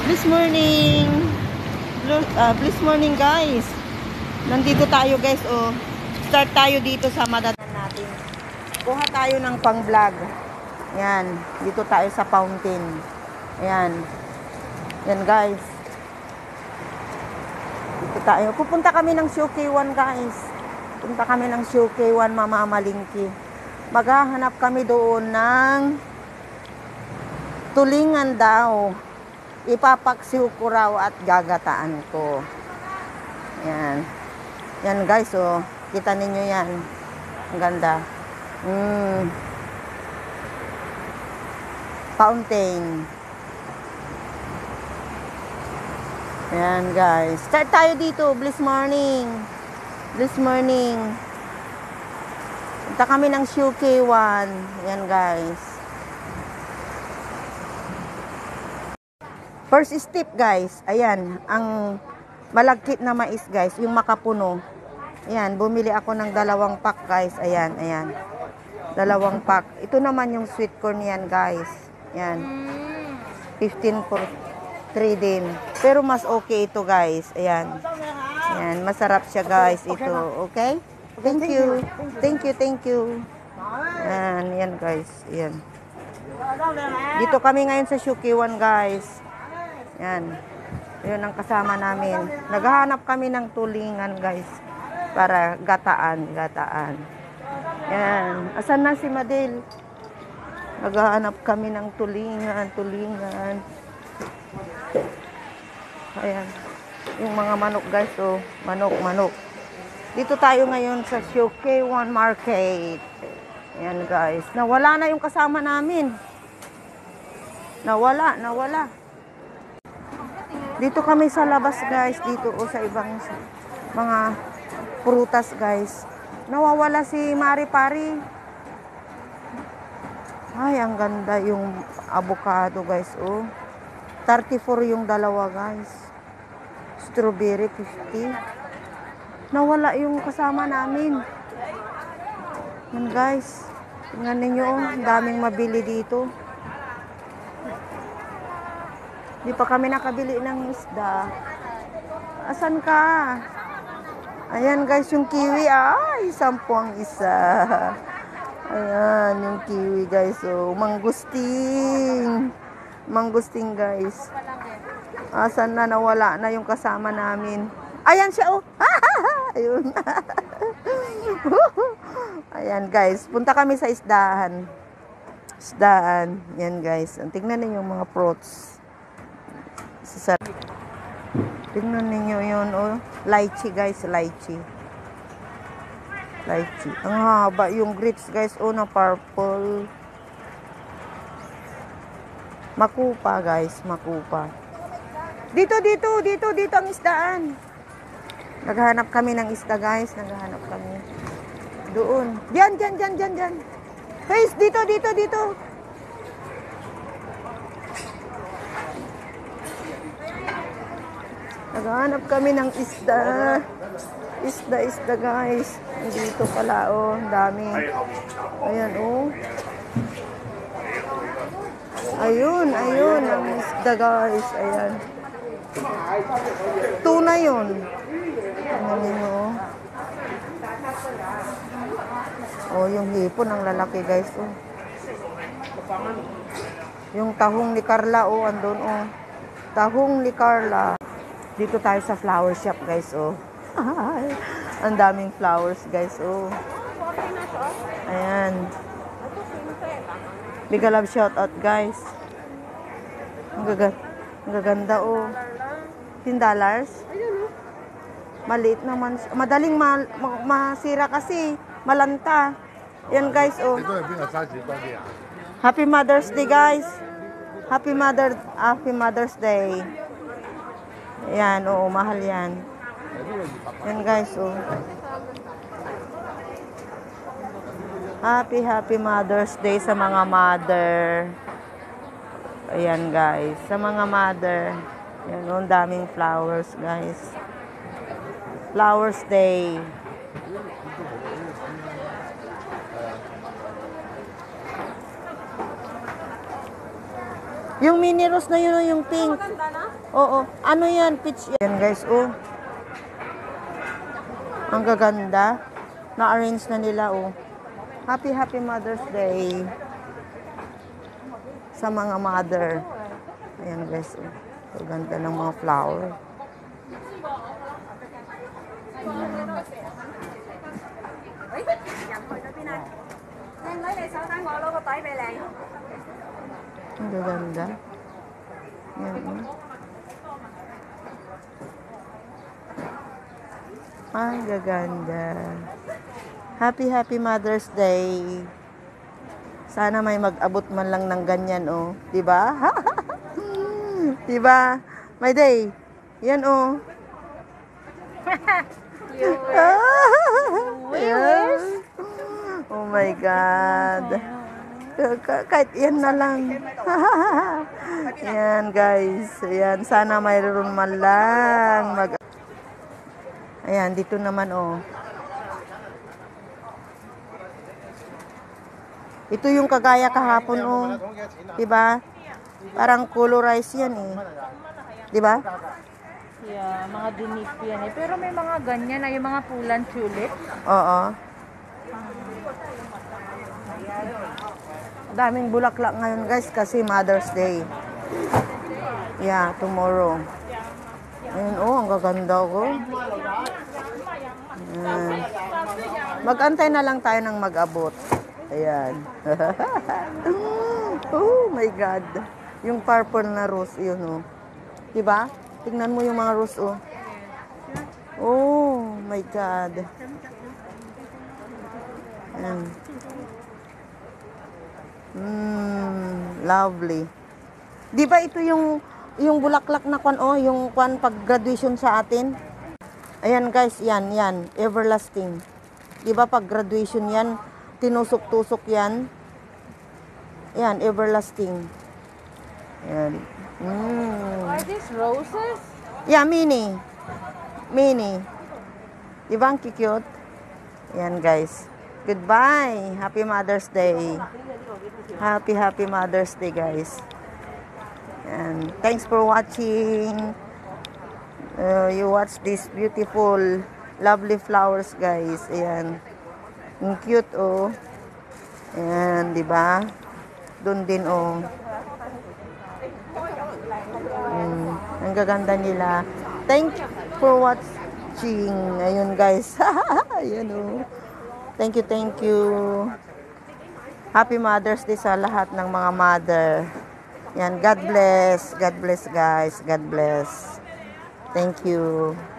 Please morning. Please morning guys. Nandito tayo guys oh. Start tayo dito sa madatan natin. Kuha tayo ng pang-vlog. Yan, dito tayo sa fountain. Ayan. Yan guys. Dito tayo. Pupunta kami ng Syokay-1 guys. Punta kami ng Syokay-1 mamamalingki. Maghahanap kami doon ng tulingan daw. Ipapaksiw ko raw at gagataan ko. Yan. Yan guys, oh. Kita ninyo yan. Ang ganda. Fountain. Yan guys. Start tayo dito. Bliss morning. Bliss morning. Punta kami ng Syokay-1. Yan guys. First step guys, ayan, ang malagkit na mais guys, yung makapuno. Ayan, bumili ako ng 2 pack guys, ayan, ayan. 2 pack. Ito naman yung sweet corn yan guys. Ayan. 15 for 3 din. Pero mas okay ito guys, ayan. Ayan, masarap siya guys ito, okay? Thank you. Thank you, thank you. Ayan, yan guys, ayan. Dito kami ngayon sa Syokay-1 guys. Yan. Yun ang kasama namin. Naghahanap kami ng tulingan, guys. Para gataan, gataan. Yan. Asan na si Madel? Naghahanap kami ng tulingan, tulingan. Ayan. Yung mga manok, guys. Oh, manok, manok. Dito tayo ngayon sa Syokay-1 Market. Ayan, guys. Nawala na yung kasama namin. Nawala, nawala. Dito kami sa labas guys, dito o sa ibang mga prutas guys. Nawawala si Mari Pari. Ay, ang ganda yung avocado guys, oh. 34 yung dalawa guys. Strawberry 50. Nawala yung kasama namin. Yan guys. Tingnan ninyo, oh, daming mabili dito. Di pa kami nakabili ng isda. Asan ka? Ayan guys, yung kiwi. Ay, 10 ang isa. Ayan, yung kiwi guys. Oh, mangusting. Mangusting guys. Asan na, nawala na yung kasama namin. Ayan siya, oh. Ayun. Ayan guys, punta kami sa isdahan. Isdaan. Yan guys. Tingnan niyo yung mga fruits. Tingnan ninyo yun, oh. Lychee guys, lychee. Lychee. Ang haba yung grapes guys, oh, na purple. Makupa guys, makupa. Dito ang isdaan. Naghahanap kami ng isda guys, naghahanap kami. Doon. Diyan. Guys, dito. Naghahanap kami ng isda. Isda guys. Dito pala, oh. Dami. Ayan, oh. Ayun. Ang isda guys. Ayan. Tuna yun. Ayan nyo, oh. Oh, yung hipon ang lalaki guys, oh. Yung tahong ni Carla, oh. Andun, oh. Tahong ni Carla. Dito tayo sa flower shop, guys, oh. Ang daming flowers, guys, oh. Ayan. Big love shout out, guys. Ang gaganda, oh. $10. Maliit naman. Madaling masira kasi. Malanta. Yan, guys, oh. Happy Mother's Day, guys. Happy Mother's Day. Ayan, oo, mahal yan. Yan guys, oh. Happy Mother's Day sa mga mother. Ayan guys, sa mga mother. Ayan, oh, daming flowers guys. Flowers Day. Yung mini rose na yun, yung pink. Oo. Ano yan? Peach yan, guys. Oh. Ang gaganda. Na-arrange na nila, oh. Happy, happy Mother's Day. Sa mga mother. Ayan, guys. Oh. Ang ganda ng mga flower. Ang gaganda. Ayan, oh. Ang gaganda. Happy, happy Mother's Day. Sana may mag-abot man lang ng ganyan, oh. Diba? Diba? May day. Yan, oh. Yes. Oh my God. Kahit yan na lang. Yan, guys. Ayan, sana mayroon man lang Ayan, dito naman, oh. Ito yung kagaya kahapon, oh. Diba? Parang colorize yan, eh. Diba? Yeah, mga dinip yan eh. Pero may mga ganyan na yung mga pulan tulip. Oo. Daming bulaklak ngayon, guys, kasi Mother's Day. Yeah, tomorrow. Ayun, oh, ang gaganda ko. Ayan. Mag-antay na lang tayo ng mag-abot. Ayan. Oh my God. Yung purple na rose, yun, oh. Diba? Tingnan mo yung mga rose, oh. Oh my God. Ayan. Lovely. Di ba ito yung bulaklak na kwan, oh, yung kwan pag graduation sa atin? Ayan, guys, yan, everlasting. Di ba pag graduation yan, tinusok-tusok yan? Yan, everlasting. Ayan. Are these roses? Yeah, mini. Di ba ang cute? Ayan, guys. Goodbye. Happy Mother's Day. Happy, happy Mother's Day, guys. And thanks for watching. You watch this beautiful, lovely flowers, guys. Ayan. Ang cute, oh. Ayan, di ba? Doon din, oh. Ang gaganda nila. Thank you for watching. Ayun, guys. Ayan, oh. Thank you. Happy Mother's Day sa lahat ng mga mother. Yan, God bless. God bless, guys. God bless. Thank you.